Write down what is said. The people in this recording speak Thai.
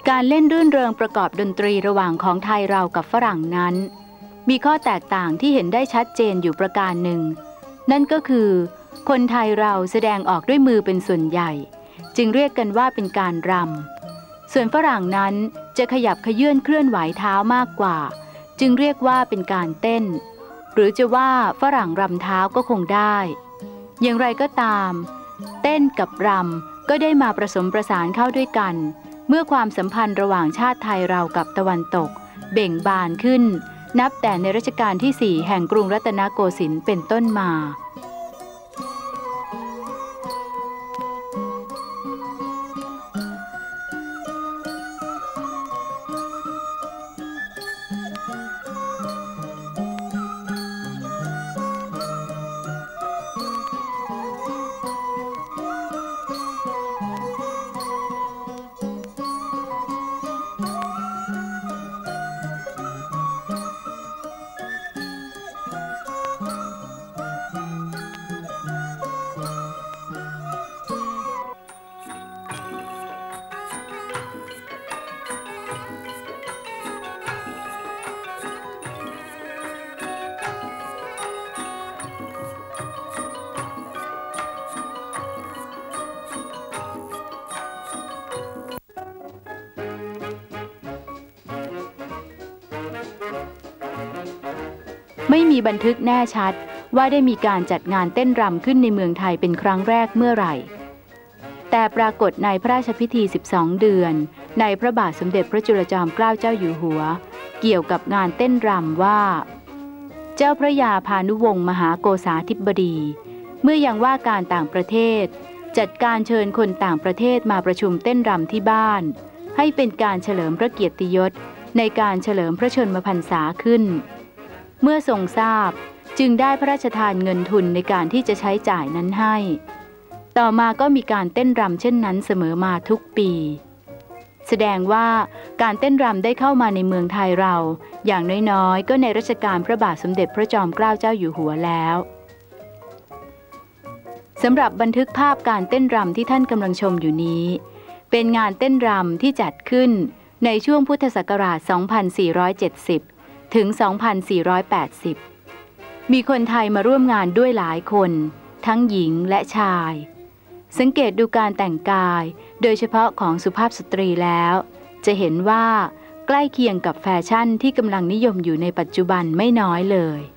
การเล่นรื่นเริงประกอบดนตรีระหว่างของไทยเรากับฝรั่งนั้นมีข้อแตกต่างที่เห็นได้ชัดเจนอยู่ประการหนึ่งนั่นก็คือคนไทยเราแสดงออกด้วยมือเป็นส่วนใหญ่จึงเรียกกันว่าเป็นการรำส่วนฝรั่งนั้นจะขยับเขยื้อนเคลื่อนไหวเท้ามากกว่าจึงเรียกว่าเป็นการเต้นหรือจะว่าฝรั่งรำเท้าก็คงได้อย่างไรก็ตามเต้นกับรำก็ได้มาผสมประสานเข้าด้วยกันเมื่อความสัมพันธ์ระหว่างชาติไทยเรากับตะวันตกเบ่งบานขึ้นนับแต่ในรัชกาลที่ 4แห่งกรุงรัตนโกสินทร์เป็นต้นมาไม่มีบันทึกแน่ชัดว่าได้มีการจัดงานเต้นรำขึ้นในเมืองไทยเป็นครั้งแรกเมื่อไหร่แต่ปรากฏในพระราชพิธี12เดือนในพระบาทสมเด็จพระจุลจอมเกล้าเจ้าอยู่หัวเกี่ยวกับงานเต้นรำว่าเจ้าพระยาพานุวงศ์มหาโกษาธิบดีเมื่อยังว่าการต่างประเทศจัดการเชิญคนต่างประเทศมาประชุมเต้นรำที่บ้านให้เป็นการเฉลิมพระเกียรติยศในการเฉลิมพระชนมพรรษาขึ้นเมื่อทรงทราบจึงได้พระราชทานเงินทุนในการที่จะใช้จ่ายนั้นให้ต่อมาก็มีการเต้นรำเช่นนั้นเสมอมาทุกปีแสดงว่าการเต้นรำได้เข้ามาในเมืองไทยเราอย่างน้อยๆก็ในรัชกาลพระบาทสมเด็จพระจอมเกล้าเจ้าอยู่หัวแล้วสำหรับบันทึกภาพการเต้นรำที่ท่านกำลังชมอยู่นี้เป็นงานเต้นรำที่จัดขึ้นในช่วงพุทธศักราช 2470 ถึง 2480 มีคนไทยมาร่วมงานด้วยหลายคนทั้งหญิงและชายสังเกตดูการแต่งกายโดยเฉพาะของสุภาพสตรีแล้วจะเห็นว่าใกล้เคียงกับแฟชั่นที่กำลังนิยมอยู่ในปัจจุบันไม่น้อยเลย